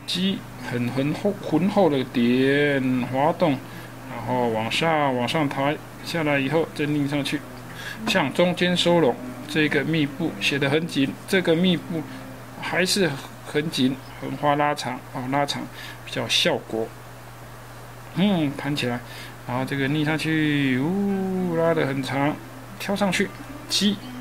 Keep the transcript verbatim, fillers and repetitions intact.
G 很很厚浑厚的点，滑动，然后往下往上抬，下来以后再拧上去，向中间收拢。这个密布写得很紧，这个密布还是很紧，横花拉长啊、哦，拉长比较效果。嗯，盘起来，然后这个逆上去，呜、哦，拉得很长，跳上去，G